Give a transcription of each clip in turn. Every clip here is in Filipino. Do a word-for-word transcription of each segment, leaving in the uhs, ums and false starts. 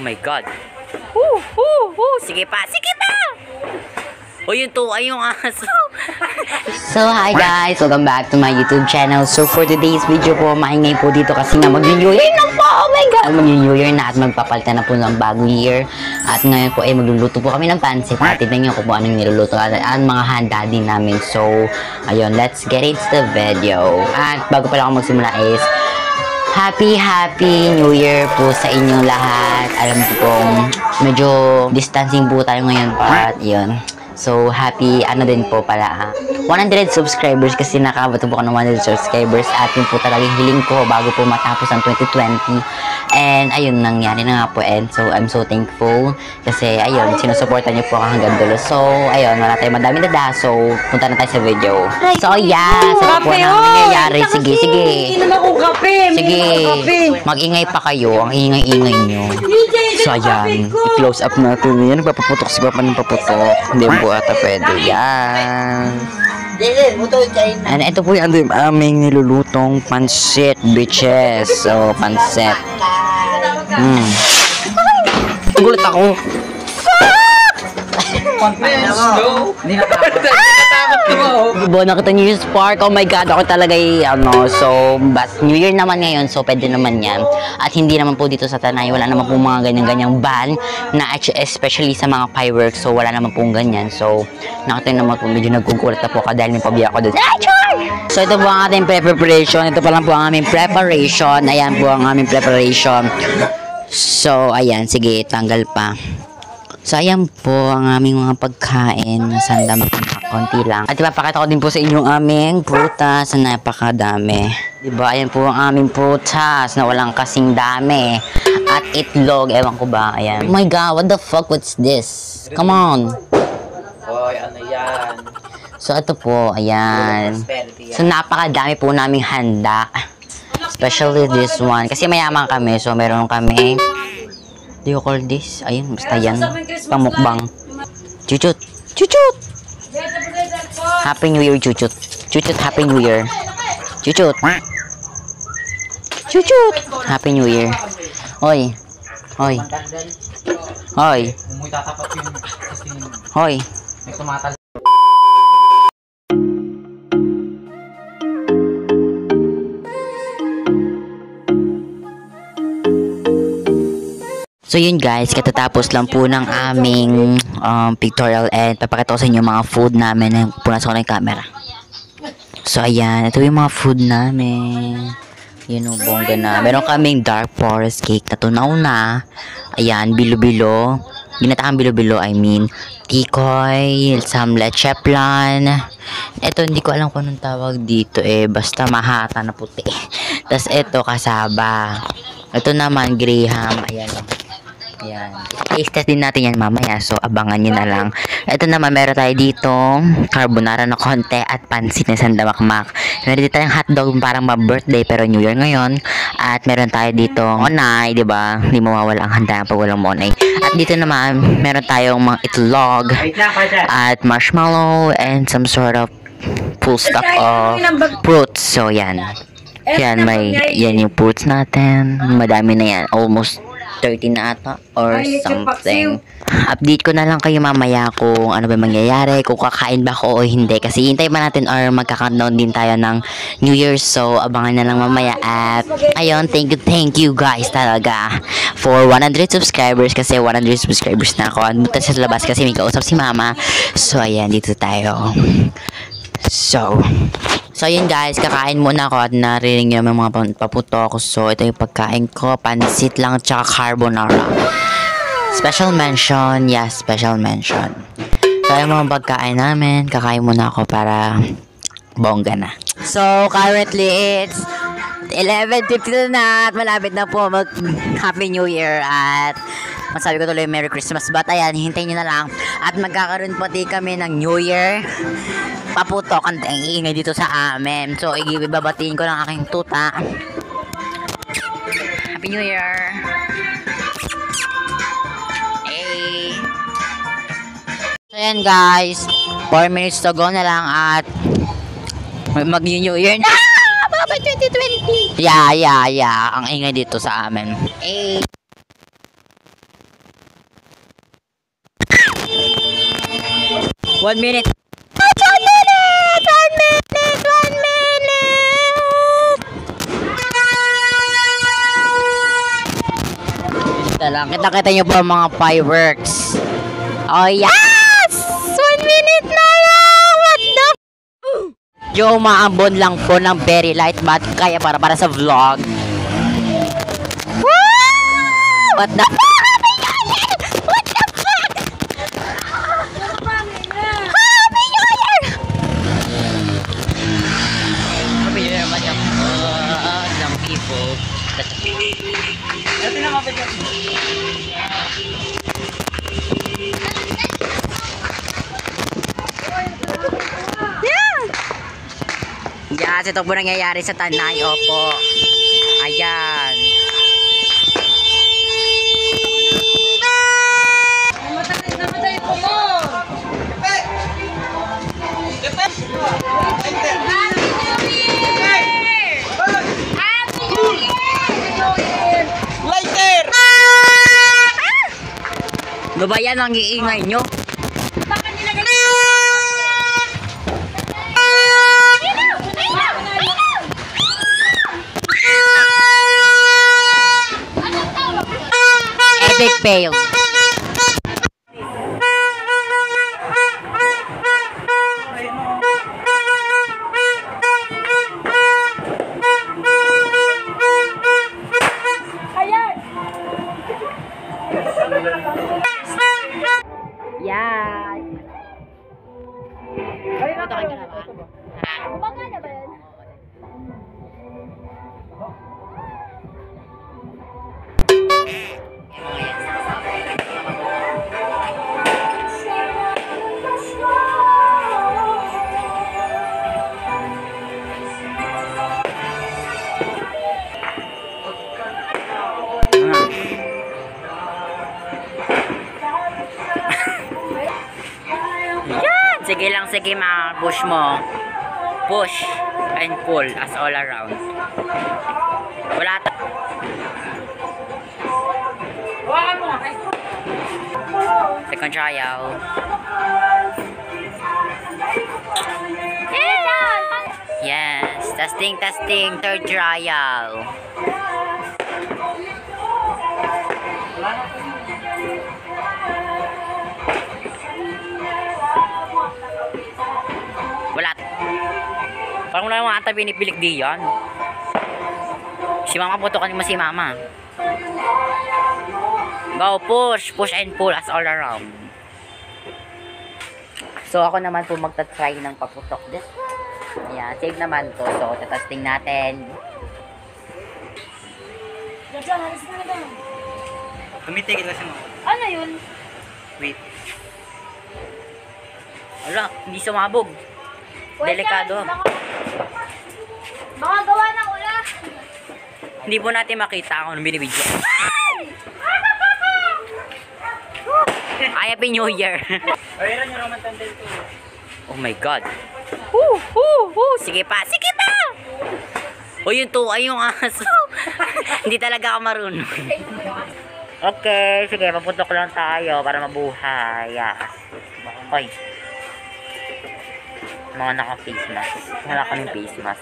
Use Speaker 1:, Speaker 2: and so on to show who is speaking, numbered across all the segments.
Speaker 1: my God. Woo, woo, woo. Sige pa, sige pa. O yun to, ay yung aso.
Speaker 2: So hi guys, welcome back to my YouTube channel. So for today's video po, maingay po dito kasi nga mag-New Year na po. Oh my God, mag-New Year na at magpapalta na po ng bagong year. At ngayon po ay magluluto po kami ng pansit. At tignan nyo kung ano yung niluluto at, at mga handa din namin. So ayun, let's get into the video. At bago pala ako magsimula is Happy, Happy New Year po sa inyong lahat. Alam ko pong medyo distancing po tayo ngayon pa. At yun. So, happy, ano din po pala, one hundred subscribers kasi nakabato po ako ng one hundred subscribers at yun po talagang hiling ko bago po matapos ang twenty twenty. And, ayun, nangyari na nga po. And so, I'm so thankful kasi, ayun, sinusuportan niyo po ako hanggang dulo. So, ayun, wala tayo madami dada. So, punta na tayo sa video. So, yeah, sa po na nangyayari. Sige, sige. Sige, mag-ingay pa kayo. Ang ingay-ingay nyo. So, ayan, i-close up natin. Yan, nagpapaputok si Papa ng paputok. Hindi po ata pwede. Yan. And ito po yung aming nilulutong pansit, bitches. So, pansit. Hmm. Gulat ako. Diba, nakita niyo yung spark? Oh my God, ako talaga ano, so, but New Year naman ngayon, so pwede naman yan. At hindi naman po dito sa Tanay, wala naman po mga ganyan-ganyang ban, na especially sa mga fireworks, so wala naman pong ganyan. So, nakita naman po, medyo nagkukulat na po ka dahil may pabiyak ko doon. So, ito po ang ating preparation. Ito pa lang po ang aming preparation. Ayan po ang aming preparation. So, ayan, sige, tanggal pa. So, ayan po ang aming mga pagkain. Sanda konti lang. At ipapakita ko din po sa inyong aming prutas na napakadami. Diba? Ayan po ang aming prutas na walang kasing dami. At itlog. Ewan ko ba? Ayan. Oh my God, what the fuck? What's this? Come on.
Speaker 1: Hoy, ano yan?
Speaker 2: So, ito po. Ayan. So, napakadami po naming handa. Especially this one. Kasi mayaman kami. So, meron kami do you call this? Ayun, basta yan. Pamukbang. Chuchut! Chuchut! Happy New Year, Chuchut. Chuchut, Happy New Year. Chuchut! Chuchut! Happy New Year. Hoy. Hoy. Hoy. Hoy. So yun guys, katatapos lang po ng aming um, pictorial and papakita ko sa inyo mga food namin na punas ko na yung camera. So ayan, ito yung mga food namin. Yun o, bongga na. Meron kaming dark forest cake na tunaw na. Ayan, bilo-bilo. Ginataang bilo-bilo, I mean. Tikoy, some leche plan. Ito, hindi ko alam kung anong tawag dito eh. Basta mahata na puti. Tapos ito, kasaba. Ito naman, graham. Ayan o. Ayan. Taste test din natin yan mamaya. So, abangan nyo na lang. Ito naman, meron tayo dito carbonara na konti at pansit na sandamakmak. Meron dito tayong hotdog parang ma-birthday pero New Year ngayon. At meron tayo dito onay, di ba? Hindi mawawala ang handa pag walang onay. At dito naman, meron tayong mga itlog at marshmallow and some sort of full stock of fruits. So, yan. Yan, may, yan yung fruits natin. Madami na yan. Almost thirty na ata or something. Update ko na lang kayo mamaya kung ano ba mangyayari, kung kakain ba ako o hindi. Kasi hintay pa natin or magkakanoon din tayo ng New Year. So, abangan na lang mamaya. At, ayun, thank you, thank you guys talaga for one hundred subscribers. Kasi one hundred subscribers na ako. Anmutan sa labas kasi may kausap si mama. So, ayan, dito tayo. So, So, yun guys, kakain muna ako at narinig nyo yung mga paputok. So, ito yung pagkain ko. Pansit lang, tsaka carbonara. Special mention. Yes, special mention. So, yung mga pagkain namin, kakain muna ako para bongga na. So, currently, it's eleven fifty na at malapit na po mag Happy New Year at masabi ko tuloy Merry Christmas. But ayan, hintayin nyo na lang. At magkakaroon pati kami ng New Year paputok ang ingay dito sa amin. So, ibabatiin ko ng aking tuta. Happy New Year! Hey! So, yan guys. four minutes to go na lang at mag-New Year na! Baba twenty twenty! Yeah, yeah, yeah. Ang ingay dito sa amin. Hey! One minute. One minute! One minute! One minute! Ito lang. Kita-kita nyo po ang mga fireworks. Oh, yes! One minute na lang! What the f***? Yo, maambon lang po ng very light mat. Kaya para para sa vlog. Woo! What the f***? What the fuck? Happy New Year! Happy New Year naman yung uh, ng people. Ito na mapagyan. Yes, ito po nangyayari sa Tanay. Opo. Ayan. Ano ba yan ang iingay nyo? Epic fail. Yan. Ay, ito ka na ba?
Speaker 3: Gumagana ba yan?
Speaker 2: Yan! Sige lang, sige mga push mo. Push and pull as all around. Wala ta. Second trial. Yes, testing, testing, third trial. Wala. Parang wala mga ata pinipilik di yan. Si mama, putukan mo si mama. Go, push, push and pull as all around. So ako naman po magta-try ng paputok this. Ayan, save naman to. So, tatesting natin.
Speaker 3: Diyan, halis na lang.
Speaker 1: Tumitigil kasi mo.
Speaker 3: Ano yun?
Speaker 1: Wait.
Speaker 2: Wala, hindi sumabog.
Speaker 3: Wait
Speaker 2: Delikado.
Speaker 3: lang, Baka, baka gawa ng ula.
Speaker 2: Hindi po natin makita kung binibidyo. Ay, Happy New Year.
Speaker 1: Ayun yung Roman Tandel to.
Speaker 2: Oh my God. Woo, woo, woo. Sige pa, sige pa. O yung to, ay yung aso. Hindi talaga ako marunong. Okay, sige, maputok lang tayo para mabuhay. Yes. Oy. Mga naka-face mask. Wala kaming face mask.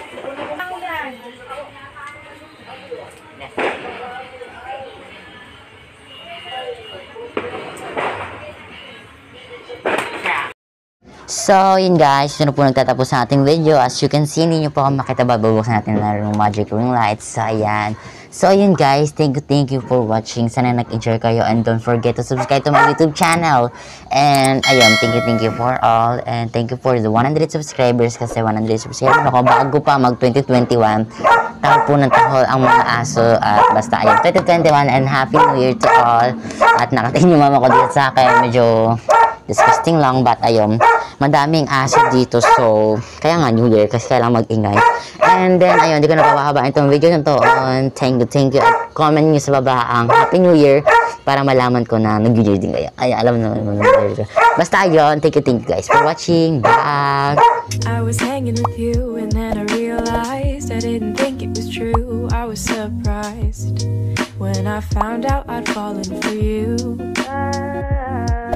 Speaker 2: So, yun guys, ito na po nagtatapos sa ating video. As you can see, hindi nyo po ako makita, bababuksan natin na ng magic ring lights. So, ayan. So, yun guys, thank you, thank you for watching. Sana nag-enjoy kayo and don't forget to subscribe to my YouTube channel. And, ayun, thank you, thank you for all. And thank you for the one hundred subscribers kasi one hundred subscribers ako bago pa mag twenty twenty-one. Tahol po ng tahol ang mga aso. At basta, ayun, twenty twenty-one and Happy New Year to all. At nakatingin yung mama ko dito sa akin. Medyo disgusting lang, but ayun, madaming aso dito, so kaya nga New Year kasi kailangan mag-ingay. And then ayun, hindi ko na papahabaan itong video na to. On thank you, thank you, at comment nyo sa baba ang Happy New Year para malaman ko na nag-New Year din kayo. Ay, alam na naman. Basta ayun, thank you, thank you guys for watching. Bye!
Speaker 4: I was hanging with you and then I realized I didn't think it was true. I was surprised when I found out I'd fallen for you.